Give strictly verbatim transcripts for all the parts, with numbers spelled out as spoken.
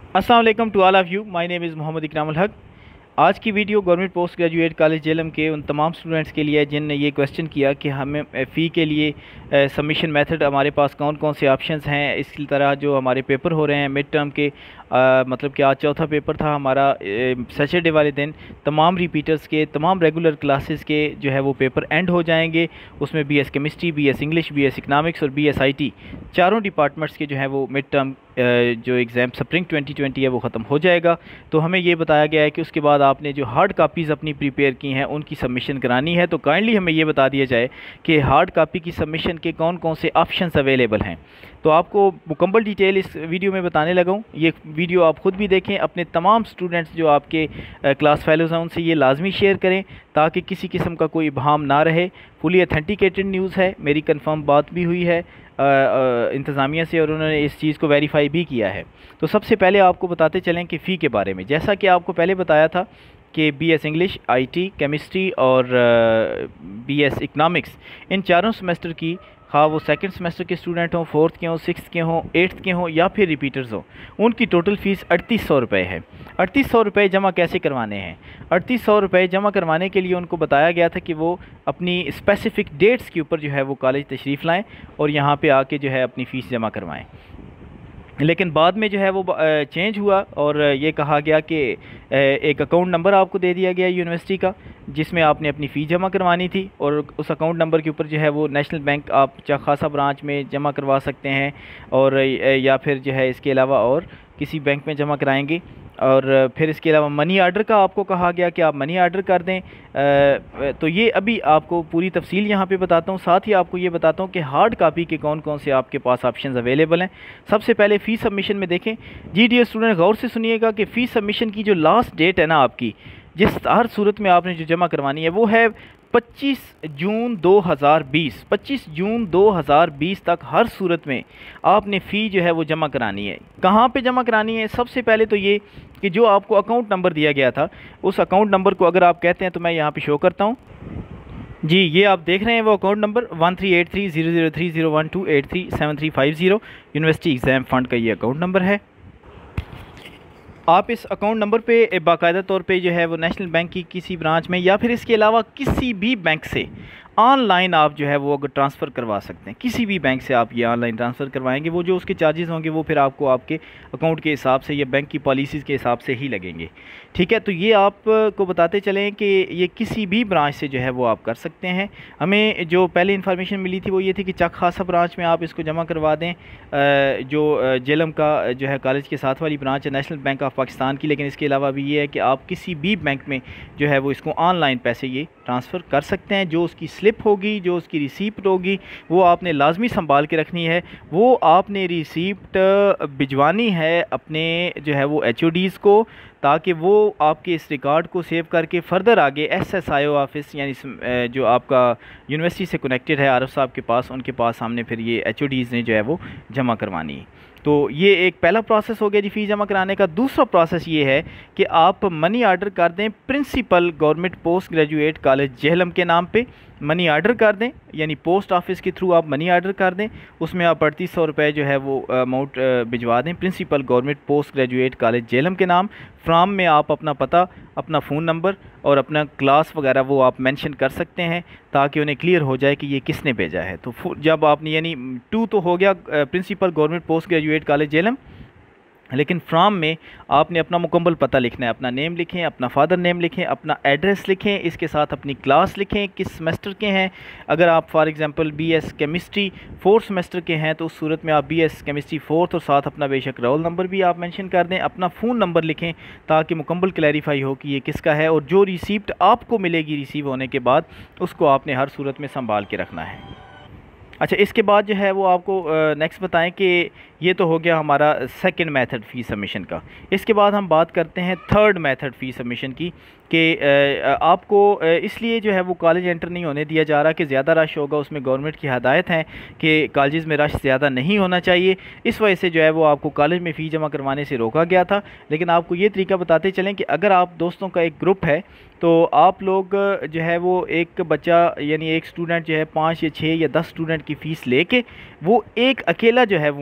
अस्सलाम वालेकुम to all of you. My name is Mohammad Ikram ul Haq. आज की video government post graduate college Jhelum के उन तमाम स्टूडेंट्स के लिए जिनने ये क्वेश्चन किया कि हमें फ़ी के लिए सबमिशन मेथड हमारे पास कौन कौन से ऑप्शंस हैं। इसी तरह जो हमारे पेपर हो रहे हैं मिड टर्म के, आ, मतलब कि आज चौथा पेपर था हमारा सैटरडे वाले दिन, तमाम रिपीटर्स के, तमाम रेगुलर क्लासेस के जो है वो पेपर एंड हो जाएंगे। उसमें B S chemistry, B S English, B S economics और बी एस आई टी चारों डिपार्टमेंट्स के जो है वो मिड टर्म जो एग्ज़ाम स्प्रिंग ट्वेंटी ट्वेंटी है वो ख़त्म हो जाएगा। तो हमें ये बताया गया है कि उसके बाद आपने जो हार्ड कापीज़ अपनी प्रिपेयर की हैं उनकी सबमिशन करानी है। तो काइंडली हमें ये बता दिया जाए कि हार्ड कापी की सबमिशन के कौन कौन से ऑप्शंस अवेलेबल हैं। तो आपको मुकम्मल डिटेल इस वीडियो में बताने लगा हूँ। ये वीडियो आप ख़ुद भी देखें, अपने तमाम स्टूडेंट्स जो आपके क्लास फेलोज़ हैं उनसे ये लाजमी शेयर करें ताकि किसी किस्म का कोई इबहाम ना रहे। फुली अथेंटिकेटेड न्यूज़ है, मेरी कंफर्म बात भी हुई है इंतज़ामिया से और उन्होंने इस चीज़ को वेरीफाई भी किया है। तो सबसे पहले आपको बताते चलें कि फ़ी के बारे में। जैसा कि आपको पहले बताया था कि B S English, I T, chemistry और बी एस इकनॉमिक्स, इन चारों सेमेस्टर की, हाँ वो सेकंड सेमेस्टर के स्टूडेंट हों, फोर्थ के हों, सिक्स के हों, एट्थ के हों या फिर रिपीटर्स हों, उनकी टोटल फ़ीस अड़तीस सौ रुपये है। अड़तीस सौ रुपये जमा कैसे करवाने हैं? अड़तीस सौ रुपये जमा करवाने के लिए उनको बताया गया था कि वो अपनी स्पेसिफ़िक डेट्स के ऊपर जो है वो कॉलेज तशरीफ़ लाएँ और यहाँ पे आके जो है अपनी फ़ीस जमा करवाएँ। लेकिन बाद में जो है वो चेंज हुआ और ये कहा गया कि एक अकाउंट नंबर आपको दे दिया गया यूनिवर्सिटी का जिसमें आपने अपनी फ़ीस जमा करवानी थी और उस अकाउंट नंबर के ऊपर जो है वो नेशनल बैंक आप चाहे खासा ब्रांच में जमा करवा सकते हैं और या फिर जो है इसके अलावा और किसी बैंक में जमा कराएंगे। और फिर इसके अलावा मनी आर्डर का आपको कहा गया कि आप मनी आर्डर कर दें। आ, तो ये अभी आपको पूरी तफसील यहाँ पे बताता हूँ। साथ ही आपको ये बताता हूँ कि हार्ड कापी के कौन कौन से आपके पास ऑप्शंस अवेलेबल हैं। सबसे पहले फ़ीस सबमिशन में देखें जी डियर स्टूडेंट, गौर से सुनिएगा कि फ़ीस सबमिशन की जो लास्ट डेट है ना आपकी, जिस हर सूरत में आपने जो जमा करवानी है वो है पच्चीस जून दो हज़ार बीस। पच्चीस जून दो हज़ार बीस तक हर सूरत में आपने फ़ी जो है वो जमा करानी है। कहाँ पे जमा करानी है? सबसे पहले तो ये कि जो आपको अकाउंट नंबर दिया गया था उस अकाउंट नंबर को अगर आप कहते हैं तो मैं यहाँ पे शो करता हूँ जी। ये आप देख रहे हैं वो account number one three eight three zero zero three zero one two eight three seven three five zero university exam fund का ये अकाउंट नंबर है। आप इस अकाउंट नंबर पे बाकायदा तौर पे जो है वो नेशनल बैंक की किसी ब्रांच में या फिर इसके अलावा किसी भी बैंक से ऑनलाइन आप जो है वो अगर ट्रांसफ़र करवा सकते हैं, किसी भी बैंक से आप ये ऑनलाइन ट्रांसफ़र करवाएंगे, वो जो उसके चार्जेस होंगे वो फिर आपको आपके अकाउंट के हिसाब से या बैंक की पॉलिसीज़ के हिसाब से ही लगेंगे। ठीक है, तो ये आपको बताते चलें कि ये किसी भी ब्रांच से जो है वो आप कर सकते हैं। हमें जो पहले इन्फॉर्मेशन मिली थी वो ये थी कि चक खासा ब्रांच में आप इसको जमा करवा दें, जो जेलम का जो है कॉलेज के साथ वाली ब्रांच है नेशनल बैंक ऑफ पाकिस्तान की। लेकिन इसके अलावा भी ये है कि आप किसी भी बैंक में जो है वो इसको ऑनलाइन पैसे ये ट्रांसफ़र कर सकते हैं। जो उसकी स्लिप होगी, जो उसकी रिसीप्ट होगी, वो आपने लाजमी संभाल के रखनी है। वो आपने रिसीप्ट भिजवानी है अपने जो है वो एच ओ डीज़ को, ताकि वो आपके इस रिकॉर्ड को सेव करके फ़र्दर आगे S S I O office यानी जो आपका यूनिवर्सिटी से कनेक्टेड है आरफ साहब के पास, उनके पास सामने फिर ये एच ओ डीज़ ने जो है वो जमा करवानी है। तो ये एक पहला प्रोसेस हो गया जी फ़ीस जमा कराने का। दूसरा प्रोसेस ये है कि आप मनी आर्डर कर दें principal government post graduate college Jhelum के नाम पे मनी आर्डर कर दें, यानी पोस्ट ऑफिस के थ्रू आप मनी आर्डर कर दें। उसमें आप अड़तीस सौ रुपये जो है वो अमाउंट भिजवा दें principal government post graduate college Jhelum के नाम। फ्राम में आप अपना पता, अपना फ़ोन नंबर और अपना क्लास वगैरह वो आप मेंशन कर सकते हैं ताकि उन्हें क्लियर हो जाए कि ये किसने भेजा है। तो जब आपने यानी टू तो हो गया principal government post graduate college Jhelum, लेकिन फ्राम में आपने अपना मुकम्मल पता लिखना है। अपना नेम लिखें, अपना फादर नेम लिखें, अपना एड्रेस लिखें, इसके साथ अपनी क्लास लिखें, किस सेमेस्टर के हैं। अगर आप for example B S chemistry fourth semester के हैं तो उस सूरत में आप बी एस केमिस्ट्री फोर्थ और साथ अपना बेशक रोल नंबर भी आप मेंशन कर दें। अपना फ़ोन नंबर लिखें ताकि मुकम्मल क्लैरिफाई हो कि ये किसका है, और जो रिसीप्ट आपको मिलेगी रिसीव होने के बाद उसको आपने हर सूरत में संभाल के रखना है। अच्छा, इसके बाद जो है वो आपको नेक्स्ट बताएं कि ये तो हो गया हमारा सेकंड मेथड फ़ीस सबमिशन का। इसके बाद हम बात करते हैं थर्ड मेथड फ़ीस सबमिशन की कि आपको इसलिए जो है वो कॉलेज एंटर नहीं होने दिया जा रहा कि ज़्यादा रश होगा। उसमें गवर्नमेंट की हदायत है कि कॉलेज में रश ज़्यादा नहीं होना चाहिए, इस वजह से जो है वो आपको कॉलेज में फ़ीस जमा करवाने से रोका गया था। लेकिन आपको ये तरीका बताते चलें कि अगर आप दोस्तों का एक ग्रुप है तो आप लोग जो है वो एक बच्चा यानी एक स्टूडेंट जो है पाँच या छः या दस स्टूडेंट की फ़ीस लेके वो एक अकेला जो है वो अंदर एडमिन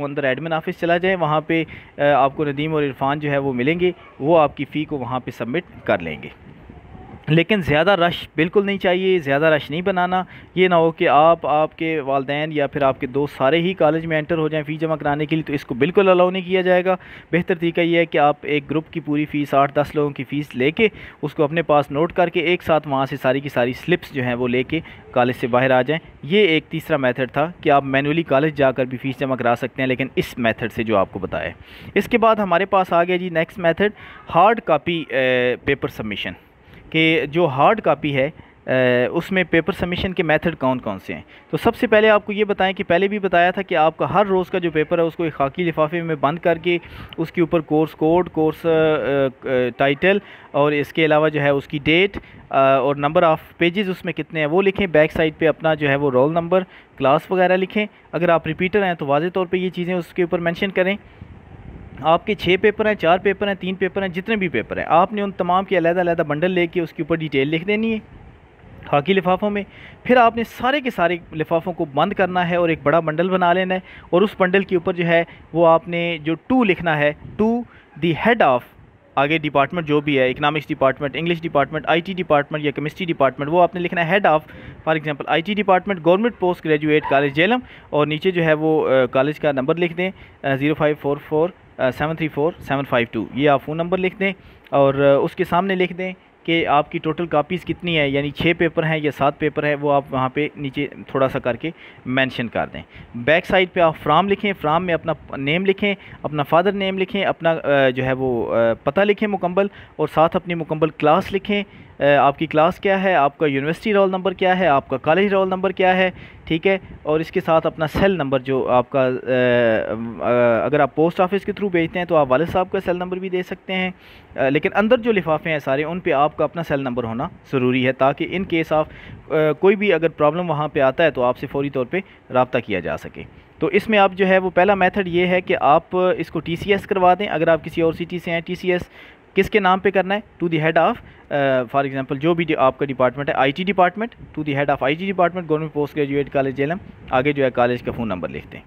ایڈمن آفس چلا جائیں, وہاں پہ آپ کو ندیم اور عرفان جو ہے وہ ملیں گے, وہ آپ کی फ़ی کو وہاں پہ سبمٹ کر لیں گے. لیکن زیادہ رش بالکل نہیں چاہیے, زیادہ رش نہیں بنانا. یہ نہ ہو کہ آپ آپ کے والدین یا پھر آپ کے دوست سارے ہی کالج میں انٹر ہو جائیں فی جمع کرانے کے لیے, تو اس کو بالکل الاؤ نہیں کیا جائے گا. بہتر طریقہ یہ ہے کہ آپ ایک گروپ کی پوری فیس آٹھ دس لوگوں کی فیس لے کے اس کو اپنے پاس نوٹ کر کے ایک ساتھ وہاں سے ساری کی ساری سلپس جو ہیں وہ لے کے کالج سے باہر آ جائیں. یہ ایک تیسرا میتھڈ تھا کہ آپ مینولی کالج جا کر بھی فیس جمع کرا سکتے ہیں, لیکن اس میتھڈ سے جو آپ کو بتایا. اس کے بعد ہمارے پاس آ گیا جی next method, hard copy paper submission. کہ جو ہارڈ کاپی ہے اس میں پیپر سبمیشن کے میتھڈ کون کون سے ہیں. تو سب سے پہلے آپ کو یہ بتائیں کہ پہلے بھی بتایا تھا کہ آپ کا ہر روز کا جو پیپر ہے اس کو ایک خاکی لفافے میں بند کر کے اس کے اوپر کورس کوڈ, کورس ٹائٹل اور اس کے علاوہ جو ہے اس کی ڈیٹ اور نمبر آف پیجز اس میں کتنے ہیں وہ لکھیں. بیک سائڈ پہ اپنا جو ہے وہ رول نمبر, کلاس وغیرہ لکھیں. اگر آپ ریپیٹر ہیں تو واضح طور پہ یہ چیزیں اس کے اوپر مینشن کریں. آپ کے چھ پیپر ہیں, چار پیپر ہیں, تین پیپر ہیں, جتنے بھی پیپر ہیں آپ نے ان تمام کی علیحدہ علیحدہ بنڈل لے کے اس کے اوپر ڈیٹیل لکھ دینی ہے خاکی لفافوں میں. پھر آپ نے سارے کے سارے لفافوں کو بند کرنا ہے اور ایک بڑا بنڈل بنا لینا ہے, اور اس بنڈل کے اوپر جو ہے وہ آپ نے جو ٹو لکھنا ہے, ٹو دی ہیڈ آف آگے ڈپارٹمنٹ جو بھی ہے, economics department, English department, I T department یا کیمسٹری ڈپارٹمنٹ, وہ آپ نے لکھنا ہے head of. For example I T department government post graduate college Jhelum, اور نیچے جو ہے وہ کالج کا نمبر لکھ دیں zero five four four seven three four seven five two, یہ آپ فون نمبر لکھ دیں اور اس کے سامنے لکھ دیں کہ آپ کی ٹوٹل کاپیز کتنی ہے, یعنی چھ پیپر ہیں یا سات پیپر ہیں, وہ آپ وہاں پہ نیچے تھوڑا سا کر کے مینشن کر دیں. بیک سائڈ پہ آپ فرام لکھیں, فرام میں اپنا نیم لکھیں, اپنا فادر نیم لکھیں, اپنا جو ہے وہ پتہ لکھیں مکمل, اور ساتھ اپنی مکمل کلاس لکھیں. آپ کی کلاس کیا ہے, آپ کا یونیورسٹی رول نمبر کیا ہے, آپ کا کالج رول نمبر کیا ہے, ٹھیک ہے, اور اس کے ساتھ اپنا سیل نمبر جو آپ کا, اگر آپ پوسٹ آفس کے تھرو بھیجتے ہیں تو آپ والد صاحب کا سیل نمبر بھی دے سکتے ہیں, لیکن اندر جو لفافے ہیں سارے ان پہ آپ کا اپنا سیل نمبر ہونا ضروری ہے, تاکہ ان کیس آف کوئی بھی اگر پرابلم وہاں پہ آتا ہے تو آپ سے فوری طور پہ رابطہ کیا جا سکے. تو اس میں آپ جو ہے وہ پہلا میتھڈ یہ ہے کہ آپ اس کو ٹی سی ایس کروا دیں. اگر آپ کسی اور سٹی سے ہیں, ٹی سی ایس کس کے نام پہ کرنا ہے, to the head of for example جو بھی آپ کا ڈپارٹمنٹ ہے, I T department, to the head of I T department government post graduate college Jhelum, آگے جو ہے کالج کا فون نمبر لکھتے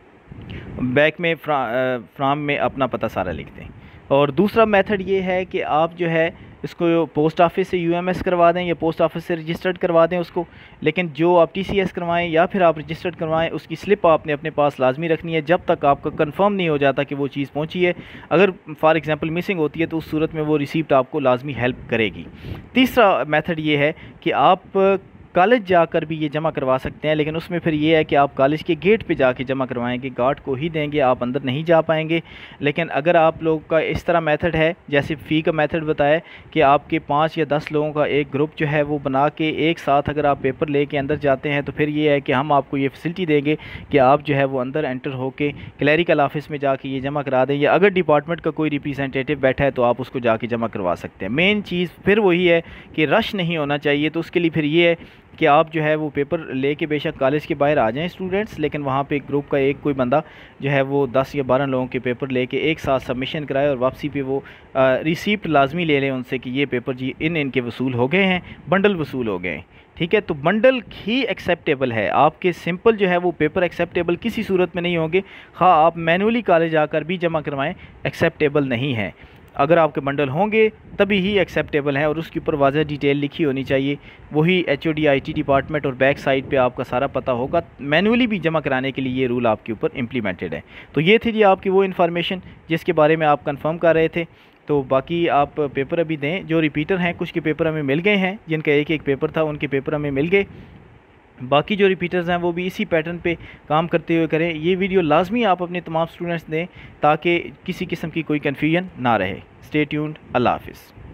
ہیں, بیک میں فرام میں اپنا پتہ سارا لکھتے ہیں. اور دوسرا میتھڈ یہ ہے کہ آپ جو ہے اس کو پوسٹ آفس سے یو ایم ایس کروا دیں یا پوسٹ آفس سے رجسٹرڈ کروا دیں اس کو, لیکن جو آپ ٹی سی ایس کروائیں یا پھر آپ رجسٹرڈ کروائیں اس کی سلپ آپ نے اپنے پاس لازمی رکھنی ہے جب تک آپ کا کنفرم نہیں ہو جاتا کہ وہ چیز پہنچی ہے. اگر فار ایگزامپل مسنگ ہوتی ہے تو اس صورت میں وہ ریسیپٹ آپ کو لازمی ہیلپ کرے گی. تیسرا میتھڈ یہ ہے کہ آپ کالج جا کر بھی یہ جمع کروا سکتے ہیں, لیکن اس میں پھر یہ ہے کہ آپ کالج کے گیٹ پہ جا کے جمع کروائیں گے, گارڈ کو ہی دیں گے, آپ اندر نہیں جا پائیں گے. لیکن اگر آپ لوگ کا اس طرح میتھڈ ہے جیسے فی کا میتھڈ بتایا کہ آپ کے پانچ یا دس لوگوں کا ایک گروپ جو ہے وہ بنا کے ایک ساتھ اگر آپ پیپر لے کے اندر جاتے ہیں, تو پھر یہ ہے کہ ہم آپ کو یہ فیسلٹی دیں گے کہ آپ جو ہے وہ اندر انٹر ہو کے کلیریکل آفس میں جا کے یہ جمع کرا دیں, یا اگر ڈپارٹمنٹ کا کوئی ریپریزنٹیٹیو بیٹھا ہے تو آپ اس کو جا کے جمع کروا سکتے ہیں. مین چیز پھر وہی ہے کہ رش نہیں ہونا چاہیے, تو اس کے لیے پھر یہ ہے کہ آپ جو ہے وہ پیپر لے کے بے شک کالج کے باہر آ جائیں اسٹوڈنٹس, لیکن وہاں پہ ایک گروپ کا ایک کوئی بندہ جو ہے وہ دس یا بارہ لوگوں کے پیپر لے کے ایک ساتھ سبمیشن کرائے, اور واپسی پہ وہ ریسیپٹ لازمی لے لیں ان سے کہ یہ پیپر جی ان ان کے وصول ہو گئے ہیں, بنڈل وصول ہو گئے ہیں, ٹھیک ہے. تو بنڈل ہی ایکسیپٹیبل ہے, آپ کے سمپل جو ہے وہ پیپر ایکسیپٹیبل کسی صورت میں نہیں ہوں گے, خواہ آپ مینولی کالج آ کر بھی جمع کروائیں ایکسیپٹیبل نہیں ہے. اگر آپ کے بنڈل ہوں گے تبھی ہی ایکسیپٹیبل ہیں, اور اس کے اوپر واضح ڈیٹیل لکھی ہونی چاہیے, وہی H O D I T department, اور بیک سائڈ پہ آپ کا سارا پتہ ہوگا. مینولی بھی جمع کرانے کے لیے یہ رول آپ کے اوپر امپلیمنٹڈ ہے. تو یہ تھی جی آپ کی وہ انفارمیشن جس کے بارے میں آپ کنفرم کر رہے تھے. تو باقی آپ پیپر ابھی دیں, جو ریپیٹر ہیں کچھ کے پیپر ہمیں مل گئے ہیں, جن کا ایک ایک پیپر تھا ان کے پیپر ہمیں مل گئے. باقی جو ریپیٹرز ہیں وہ بھی اسی پیٹرن پہ کام کرتے ہوئے کریں. یہ ویڈیو لازمی آپ اپنے تمام اسٹوڈنٹس دیں تاکہ کسی قسم کی کوئی کنفیوژن نہ رہے. Stay tuned. اللہ حافظ.